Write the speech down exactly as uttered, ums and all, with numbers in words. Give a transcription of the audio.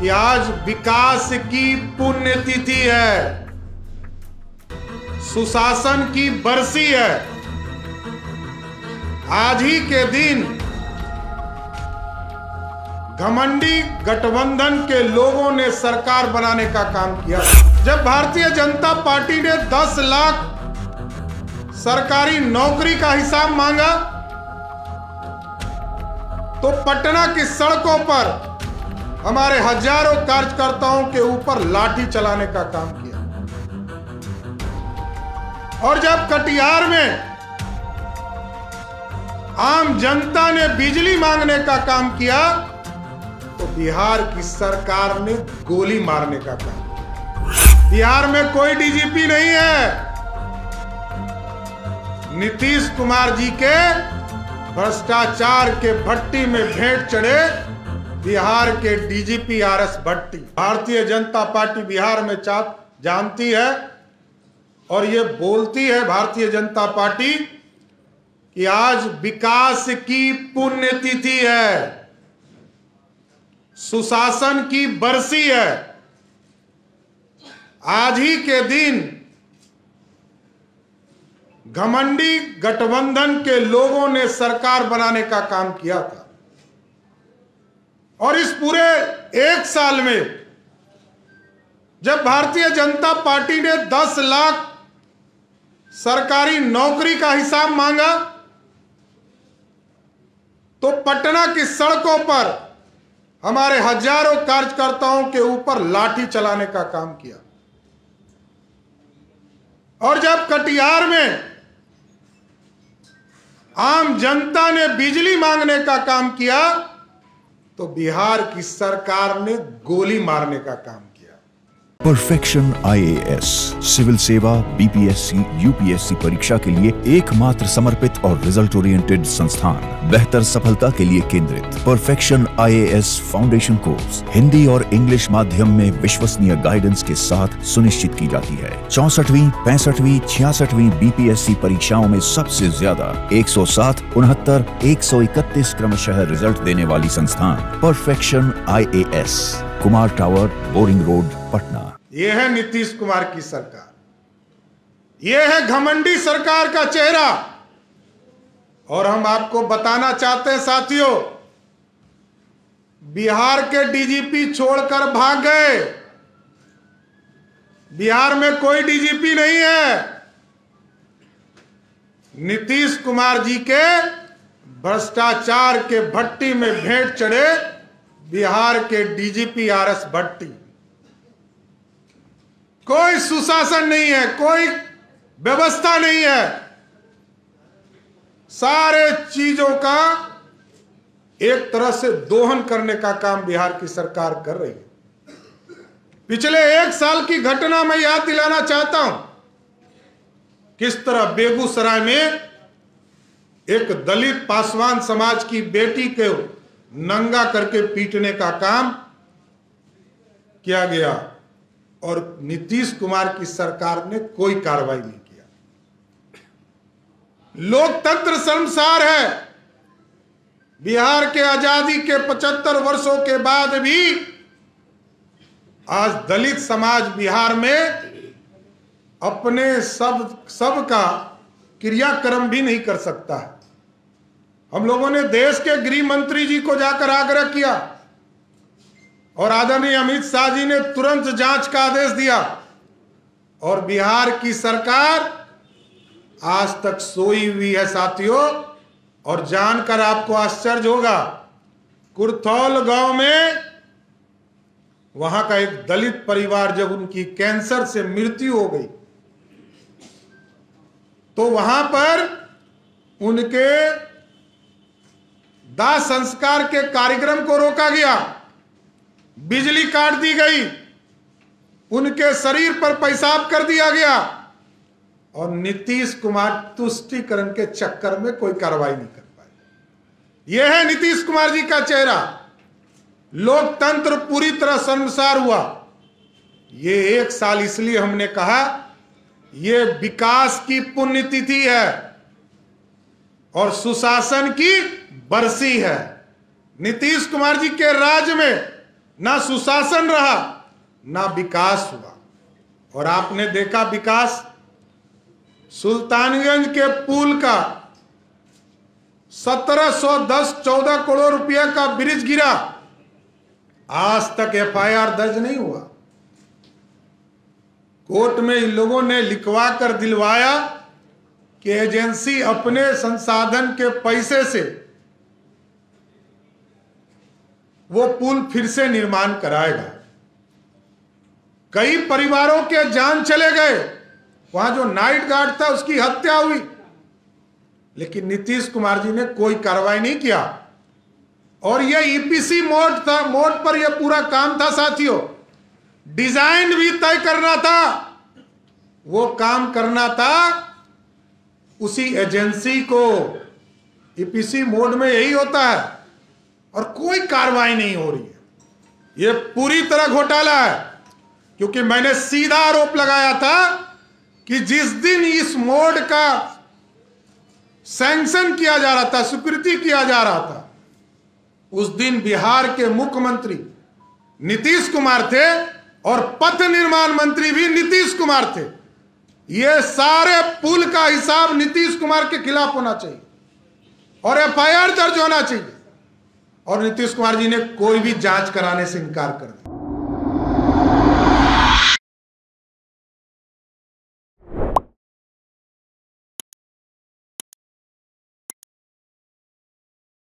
कि आज विकास की पुण्यतिथि है, सुशासन की बरसी है। आज ही के दिन घमंडी गठबंधन के लोगों ने सरकार बनाने का काम किया। जब भारतीय जनता पार्टी ने दस लाख सरकारी नौकरी का हिसाब मांगा तो पटना की सड़कों पर हमारे हजारों कार्यकर्ताओं के ऊपर लाठी चलाने का काम किया। और जब कटिहार में आम जनता ने बिजली मांगने का काम किया तो बिहार की सरकार ने गोली मारने का काम किया। बिहार में कोई डीजीपी नहीं है। नीतीश कुमार जी के भ्रष्टाचार के भट्टी में भेंट चढ़े बिहार के डीजीपी आर एस भट्टी। भारतीय जनता पार्टी बिहार में जानती है और ये बोलती है भारतीय जनता पार्टी कि आज विकास की पुण्यतिथि है, सुशासन की बरसी है। आज ही के दिन घमंडी गठबंधन के लोगों ने सरकार बनाने का काम किया था और इस पूरे एक साल में जब भारतीय जनता पार्टी ने दस लाख सरकारी नौकरी का हिसाब मांगा तो पटना की सड़कों पर हमारे हजारों कार्यकर्ताओं के ऊपर लाठी चलाने का काम किया। और जब कटिहार में आम जनता ने बिजली मांगने का काम किया तो बिहार की सरकार ने गोली मारने का काम किया। Perfection I A S civil सेवा, B P S C, U P S C परीक्षा के लिए एकमात्र समर्पित और रिजल्ट ओरिएंटेड संस्थान, बेहतर सफलता के लिए केंद्रित। Perfection I A S foundation course Hindi और इंग्लिश माध्यम में विश्वसनीय गाइडेंस के साथ सुनिश्चित की जाती है। चौसठवीं, पैंसठवीं, छियासठवीं बी पी एस सी परीक्षाओं में सबसे ज्यादा एक सौ सात, उनहत्तर, एक सौ इकतीस क्रमशः रिजल्ट देने वाली संस्थान perfection I A S, Kumar tower, boring road, Patna. यह है नीतीश कुमार की सरकार, यह है घमंडी सरकार का चेहरा। और हम आपको बताना चाहते हैं साथियों, बिहार के डीजीपी छोड़कर भाग गए। बिहार में कोई डीजीपी नहीं है। नीतीश कुमार जी के भ्रष्टाचार के भट्टी में भेंट चढ़े बिहार के डीजीपी आर एस भट्टी। कोई सुशासन नहीं है, कोई व्यवस्था नहीं है। सारे चीजों का एक तरह से दोहन करने का काम बिहार की सरकार कर रही है। पिछले एक साल की घटना मैं याद दिलाना चाहता हूं। किस तरह बेगूसराय में एक दलित पासवान समाज की बेटी को नंगा करके पीटने का काम किया गया और नीतीश कुमार की सरकार ने कोई कार्रवाई नहीं किया। लोकतंत्र शर्मसार है। बिहार के आजादी के पचहत्तर वर्षों के बाद भी आज दलित समाज बिहार में अपने सब सब का क्रियाक्रम भी नहीं कर सकता है। हम लोगों ने देश के गृह मंत्री जी को जाकर आग्रह किया और आदरणीय अमित शाह जी ने तुरंत जांच का आदेश दिया और बिहार की सरकार आज तक सोई हुई है साथियों। और जानकर आपको आश्चर्य होगा, कुरथौल गांव में वहां का एक दलित परिवार जब उनकी कैंसर से मृत्यु हो गई तो वहां पर उनके दाह संस्कार के कार्यक्रम को रोका गया, बिजली काट दी गई, उनके शरीर पर पेशाब कर दिया गया और नीतीश कुमार तुष्टीकरण के चक्कर में कोई कार्रवाई नहीं कर पाए। यह है नीतीश कुमार जी का चेहरा। लोकतंत्र पूरी तरह शर्मसार हुआ। ये एक साल इसलिए हमने कहा ये विकास की पुण्यतिथि है और सुशासन की बरसी है। नीतीश कुमार जी के राज में ना सुशासन रहा, ना विकास हुआ। और आपने देखा विकास, सुल्तानगंज के पुल का सत्रह सौ दस चौदह करोड़ रुपए का ब्रिज गिरा, आज तक एफ आई आर दर्ज नहीं हुआ। कोर्ट में इन लोगों ने लिखवा कर दिलवाया कि एजेंसी अपने संसाधन के पैसे से वो पुल फिर से निर्माण कराएगा। कई परिवारों के जान चले गए, वहां जो नाइट गार्ड था उसकी हत्या हुई, लेकिन नीतीश कुमार जी ने कोई कार्रवाई नहीं किया। और ये ई पी सी मोड था, मोड पर यह पूरा काम था साथियों। डिजाइन भी तय करना था, वो काम करना था उसी एजेंसी को। ई पी सी मोड में यही होता है, और कोई कार्रवाई नहीं हो रही है। यह पूरी तरह घोटाला है, क्योंकि मैंने सीधा आरोप लगाया था कि जिस दिन इस मोड का सैंक्शन किया जा रहा था, स्वीकृति किया जा रहा था, उस दिन बिहार के मुख्यमंत्री नीतीश कुमार थे और पथ निर्माण मंत्री भी नीतीश कुमार थे। ये सारे पुल का हिसाब नीतीश कुमार के खिलाफ होना चाहिए और एफ आई आर दर्ज होना चाहिए। और नीतीश कुमार जी ने कोई भी जांच कराने से इनकार कर दिया।